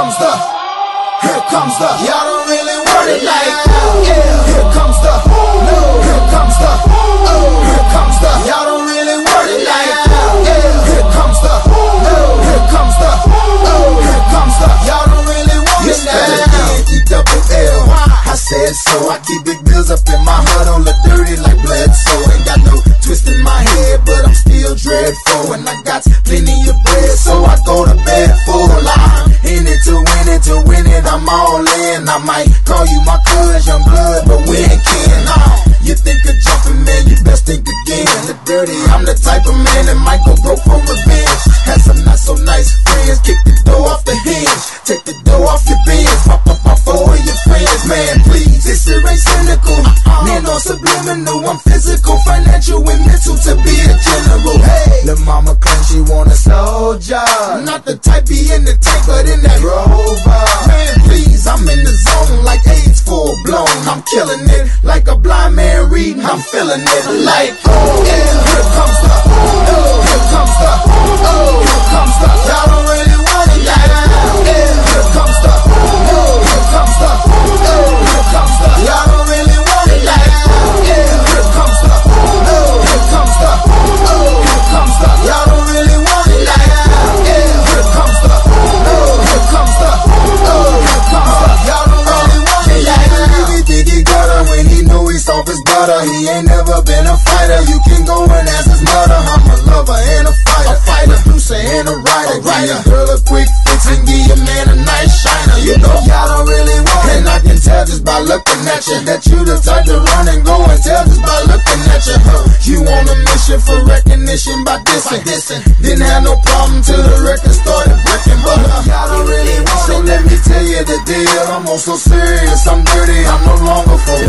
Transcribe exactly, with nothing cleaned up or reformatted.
comes the, here comes the, y'all don't really want it like that. Yeah, here comes the, no, here comes the, oh, here comes the, y'all don't really want it like that. Yeah, here comes the, no, here comes the, oh, here comes the, y'all don't really want it like that. E double L, I said so. I keep big bills up in my hood on the dirty like Bledsoe. Ain't got no twist in my head, but I'm still dreadful, and I got plenty of bread, so I go to bed full. I'm in it to win it, to win it, I'm all in. I might call you my cuz, young blood, but we ain't kin. You think of jumping, man, you best think again. The dirty, I'm the type of man that might go broke for revenge. Had some not so nice friends, kick the door off the hinge, take the door off your bins, pop up my four of your friends. Man, please, this shit ain't cynical. Man, on subliminal, I'm physical, financial, and mental to be a general. Hey, the mama claims she want a soldier, not the type be in the tank, but in that Rover. Man, please, I'm in the zone like AIDS full blown. I'm killing it like a blind man reading. I'm feeling it like, oh, yeah, here comes the, oh, here comes the, oh, here comes the, y'all don't really want it like that. Yeah, here comes the, oh, here comes the, oh, here comes the, y'all don't really want it like that. Yeah, here comes the, oh, here comes the, oh, here comes the, y'all don't really want it like that. Yeah, here comes the, oh, here comes the, oh, here comes the, y'all don't really want it like that. He think he got her when he know he's off his butter. He ain't never been a fighter. You can go and ask his mother. I'm a lover and a fighter, a fighter, producer and a writer. Give your girl a quick fix and give your man a nice shiner. You know y'all don't really want it, and I can tell just by looking at you that you the type to run and go and tell just by looking at you. Huh? You on a mission for recognition by dissing. Didn't have no problem till the record started breaking, but uh, y'all don't really want it. So let me tell you the deal. I'm also serious, I'm dirty, I'm no longer for